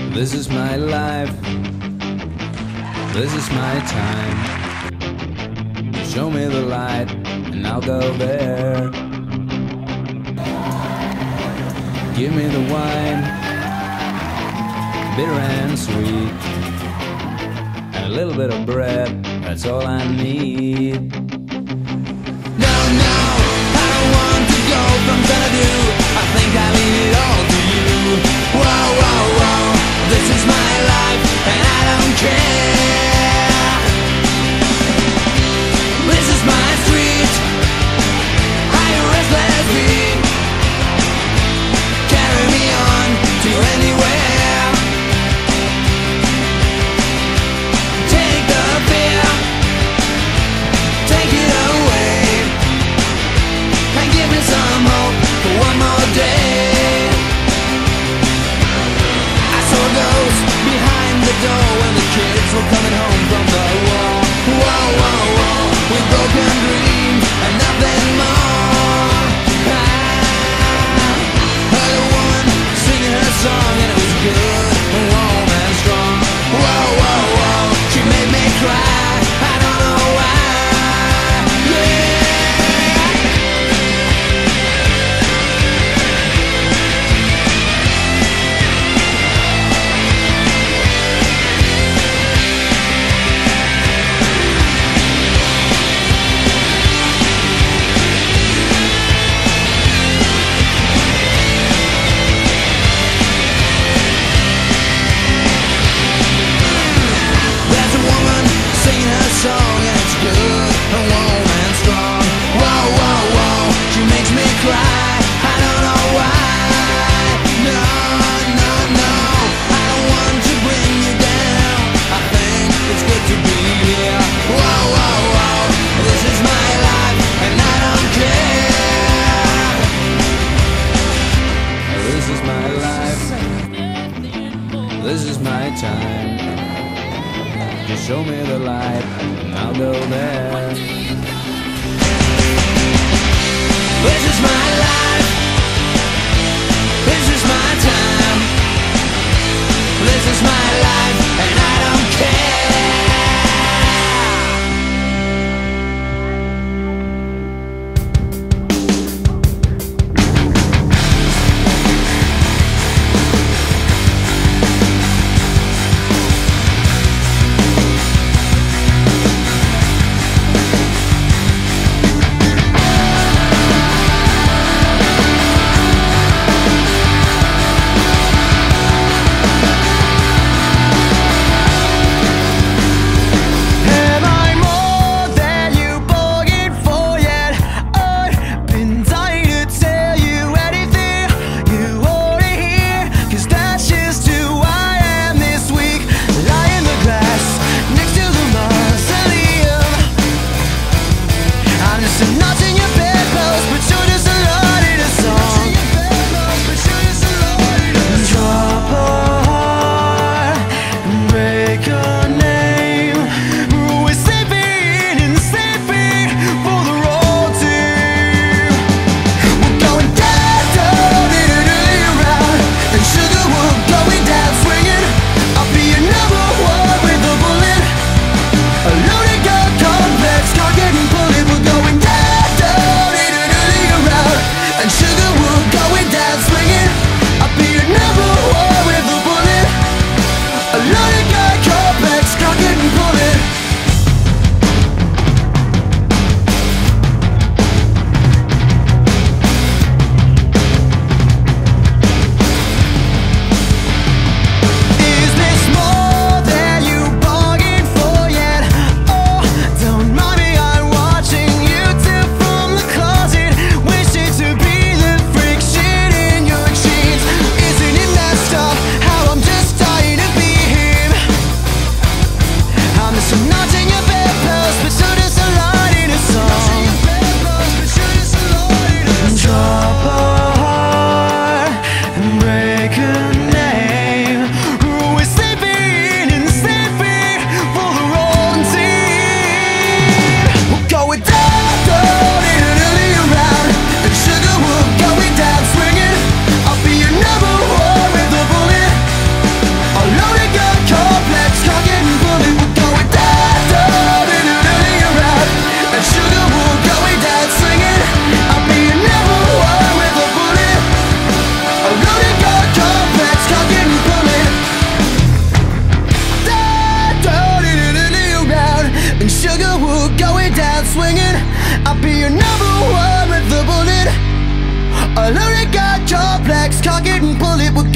This is my life, this is my time. Show me the light and I'll go there. Give me the wine, bitter and sweet, and a little bit of bread, that's all I need. No, no, I don't want to go from Xanadu. I think I leave it all to you. Whoa, whoa, whoa, this is my life and I don't care. This is my street, I restless beat. Carry me on to anywhere. Take the fear, take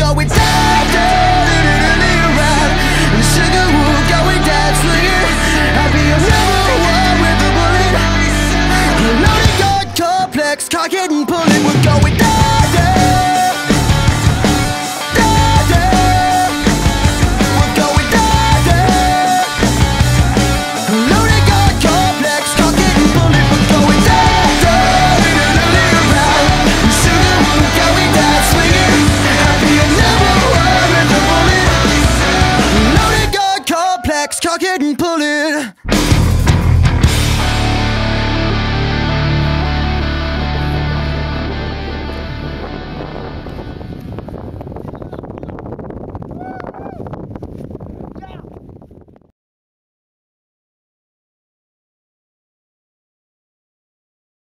going down, down, around. And sugar, we're going down swinging. I'll be a number one with a bullet. Loaded gun complex, cock it and pull it. We're going